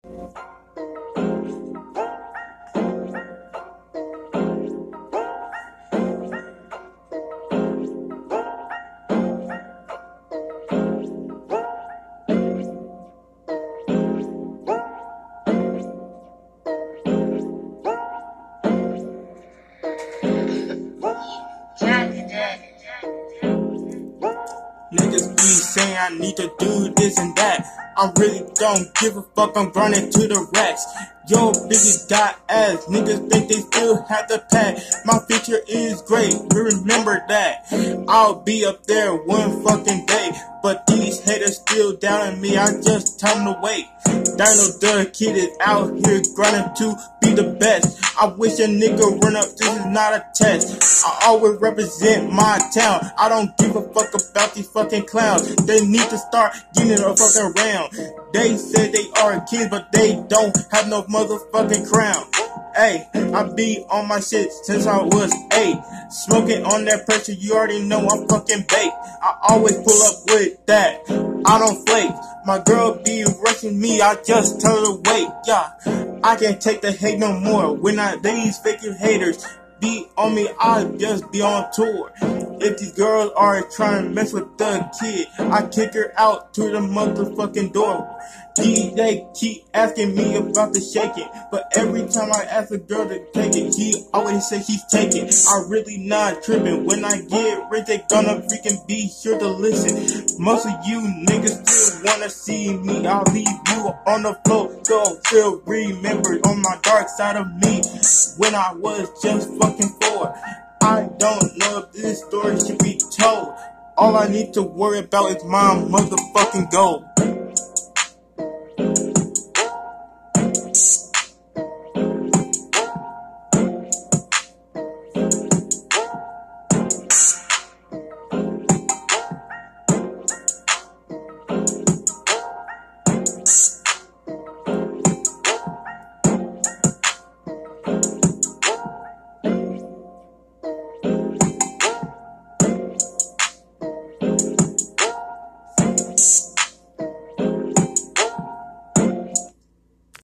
Niggas be saying I need to do this and that. I really don't give a fuck, I'm running to the racks. Yo, bitches got ass, niggas think they still have the pack. My future is great, remember that. I'll be up there one fucking day, but these haters still doubting me, I just tell them to wait. Dino the kid is out here grinding to be the best. I wish a nigga run up, this is not a test. I always represent my town, I don't give a fuck about these fucking clowns. They need to start getting a fucking round. They say they are kids, but they don't have no motherfucking crown. Hey, I be on my shit since I was 8. Smoking on that pressure, you already know I'm fucking baked. I always pull up with that, I don't flake. My girl be rushing me, I just tell her to wait. Yeah, I can't take the hate no more. When these fake haters be on me, I just be on tour. If these girls are trying to mess with the kid, I kick her out to the motherfucking door. They keep asking me about the shaking, but every time I ask a girl to take it, he always say he's taking. I really not tripping. When I get rich, they gonna freaking be sure to listen. Most of you niggas still wanna see me. I'll leave you on the floor, so still remember on my dark side of me when I was just fucking 4. I don't know if this story should be told. All I need to worry about is my motherfucking goal.